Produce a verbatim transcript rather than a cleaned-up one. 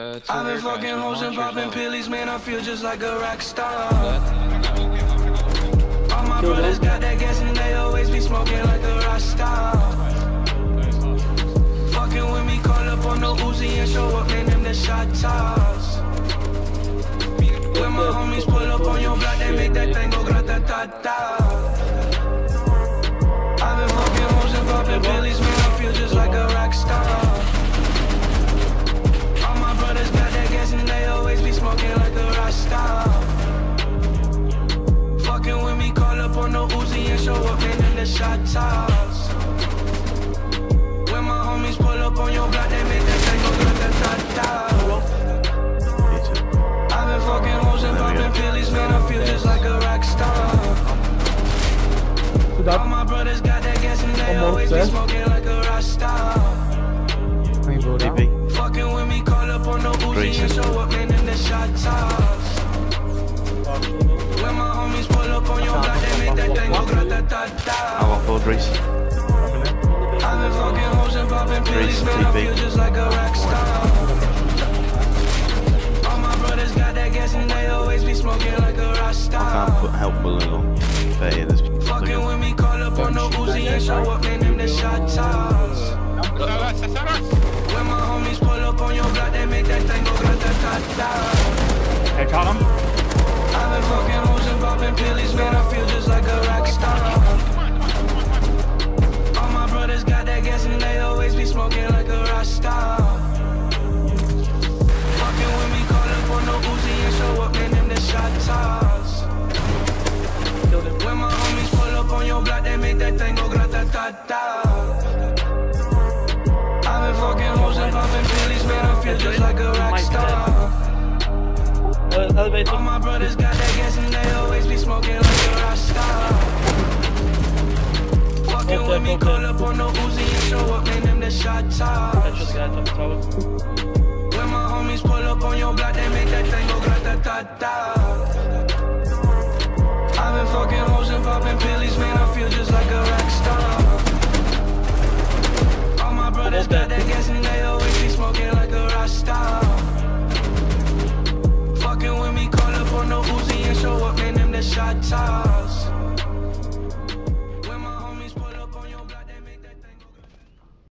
Uh, I've been fucking hoes and popping pillies, man, I feel just like a rock star. All my brothers got that gas and they always be smoking like a rock star. Fucking with me, call up on the Uzi and show up, man, them the shot toss. When my homies pull up on your block, they make that thing go grata-ta-ta. I've been fucking hoes and popping pillies, man, I feel just like a rock star. All my brothers got that gas and they always be smoking like a rock star. Fucking with me, call up on the Uzi and show up, man, in the shot toss. When my homies pull up on your block, they make that thing go grata-ta-ta. I've been fucking hoes and popping pillies, man, I feel just like a rock star. All my brothers got that gas and they always be smoking like a rock star. Fucking with me, call up on the Uzi and show up, man, in the shot toss. When my homies pull up on your block, they make that thing go grata-ta-ta. I want full Reese. I've been fucking hoes and popping pillies, man, I feel just like a rock star. All my brothers got that gas and they always be smoking like a rock star. I can't put help balloon on. Fair, there's fucking with me, call up on the Uzi and show up, man, in the shot toss. When my homies pull up on your block, they make that thing go grata-ta-ta. Hey, caught him. I've been fucking hoes and popping pillies, man, I feel just like a rock star. All my brothers got that gas and they always be smoking like a rock star. Fucking with me, call up on the Uzi and show up, man, in the shot toss. When my homies pull up on your block, they make that thing go grata-ta-ta. I've been fucking hoes and popping pillies, man, I feel just like a rock star. All my brothers got that gas and they always be smoking like a rock star. Fucking with me, call up on the Uzi and show up, man, them the shot toss. When my homies pull up on your block, they make that thing go grata-ta-ta.